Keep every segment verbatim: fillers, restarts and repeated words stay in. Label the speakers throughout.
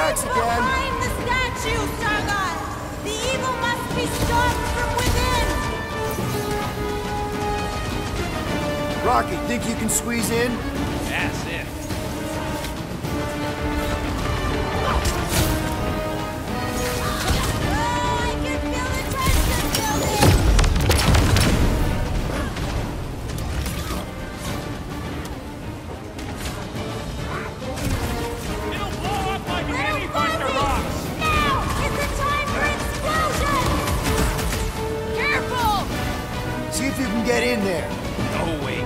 Speaker 1: tracks again.
Speaker 2: Behind the statue, Stargod! The evil must be stopped from within!
Speaker 1: Rocky, think you can squeeze in?
Speaker 3: That's it.
Speaker 2: Oh, I can feel the tension building!
Speaker 3: It'll blow up like
Speaker 2: Little
Speaker 3: any Buster
Speaker 2: Fuzzy!
Speaker 3: Rocks!
Speaker 2: Now is the time for explosion! Careful!
Speaker 1: See if you can get in there.
Speaker 3: No way.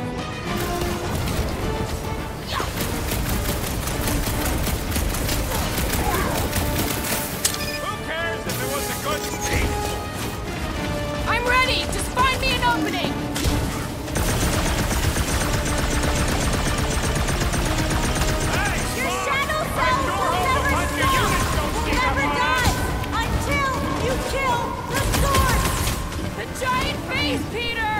Speaker 3: Who cares if it was a good speech?
Speaker 2: I'm ready! Just find me an opening!
Speaker 3: Hey,
Speaker 2: Your
Speaker 3: Spock!
Speaker 2: shadow
Speaker 3: I
Speaker 2: cells
Speaker 3: sure
Speaker 2: will
Speaker 3: hope a
Speaker 2: never
Speaker 3: bunch of
Speaker 2: stop!
Speaker 3: units don't
Speaker 2: Will
Speaker 3: sneak up
Speaker 2: never
Speaker 3: on
Speaker 2: die!
Speaker 3: us.
Speaker 2: Until you kill the source! The giant face, Peter!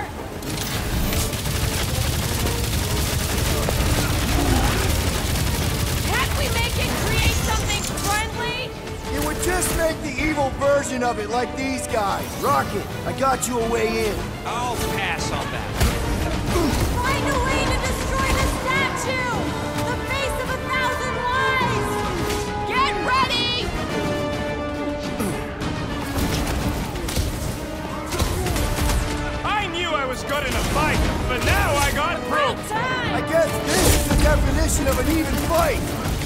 Speaker 2: Can't we make it create something friendly?
Speaker 1: It would just make the evil version of it like these guys. Rocket, I got you a way in.
Speaker 3: I'll pass on that.
Speaker 2: Find a way to destroy the statue! The face of a thousand lies! Get ready!
Speaker 3: I knew I was good in a fight, but now I got
Speaker 2: Right
Speaker 3: proof.
Speaker 2: time!
Speaker 1: I guess this is the definition of an even fight.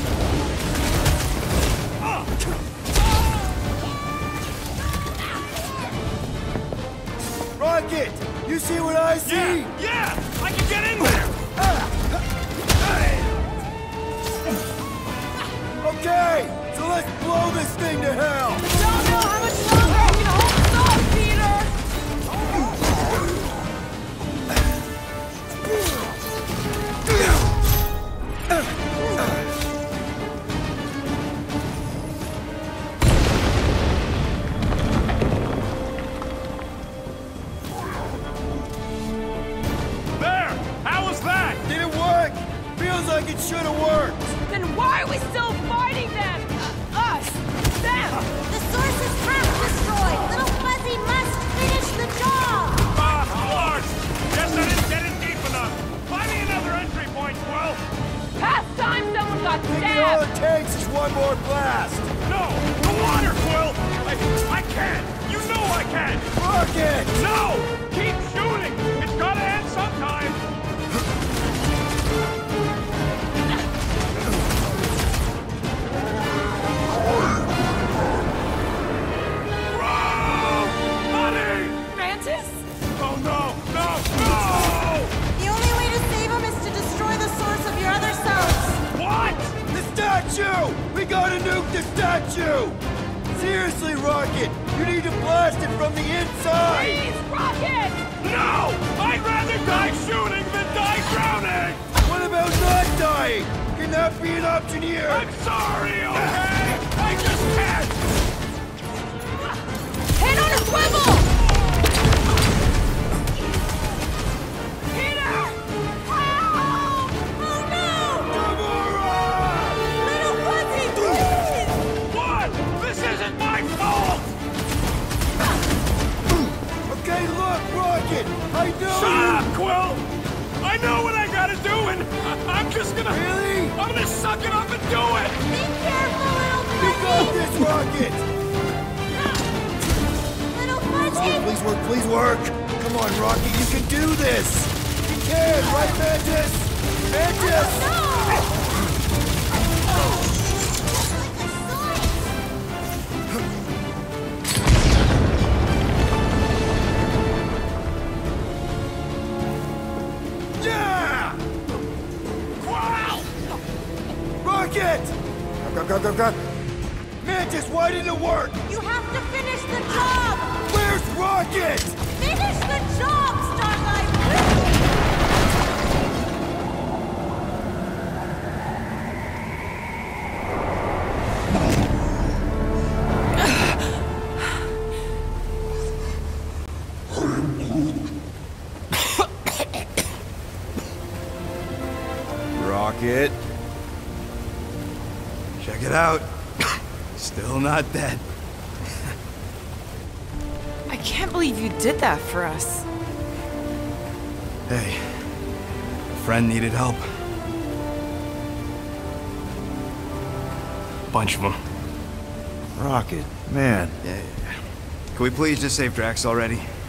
Speaker 1: Rocket, you see what I see?
Speaker 3: Yeah, yeah! I can get in there!
Speaker 1: Okay, so let's blow this thing to hell.
Speaker 2: Don't know how much longer I can hold this off, Peter!
Speaker 3: There! How was that?
Speaker 1: Did it work? Feels like it should have worked.
Speaker 2: Then why are we still fighting them? Uh, us! Them! The source is half destroyed! Little Fuzzy must finish the job!
Speaker 3: Ah, Lord! Guess I didn't get in deep enough. Find me another entry point, Quill.
Speaker 2: Past time someone got
Speaker 1: Think all
Speaker 2: stabbed!
Speaker 1: it takes is one more blast.
Speaker 3: No! The water, Quill! I, I can't! You know I can't!
Speaker 1: Rocket!
Speaker 3: No! Keep shooting! It's gotta end sometime! Bro! Honey!
Speaker 2: Mantis?
Speaker 3: Oh no! No! No!
Speaker 2: The only way to save him is to destroy the source of your other selves!
Speaker 3: What?
Speaker 1: The statue! We gotta nuke the statue! Seriously, Rocket! You need to blast it from the inside!
Speaker 2: Please, Rocket!
Speaker 3: No! I'd rather die shooting than die drowning!
Speaker 1: What about not dying? Can that be an option here?
Speaker 3: I'm sorry, okay? I just can't!
Speaker 2: Head on a swivel! Peter! Help! Oh no!
Speaker 1: Gamora!
Speaker 2: Little Fuzzy, please!
Speaker 3: What? This isn't my fault!
Speaker 1: Okay, look, Rocket! I know
Speaker 3: Shut
Speaker 1: you...
Speaker 3: up, Quill! I know what I gotta do, and I- I'm just gonna...
Speaker 1: Really?
Speaker 3: I'm gonna suck it up and do it!
Speaker 2: Be careful, little
Speaker 1: We got
Speaker 2: Fuzzy!
Speaker 1: this, Rocket!
Speaker 2: Little Fuzzy!
Speaker 1: Oh, please work, please work! Come on, Rocket, you can do this! You can, right, Mantis? Mantis!
Speaker 2: No!
Speaker 1: Yeah!
Speaker 3: Wow!
Speaker 1: Rocket! Go, go, go, go! Mantis, why didn't it work?
Speaker 2: You have to finish the job!
Speaker 1: Where's Rocket?
Speaker 2: Finish the job, Starlight!
Speaker 1: Rocket. Check it out. Still not dead.
Speaker 4: I can't believe you did that for us.
Speaker 1: Hey, a friend needed help. Bunch of them.
Speaker 5: Rocket, man.
Speaker 1: Yeah, yeah, yeah. Can we please just save Drax already?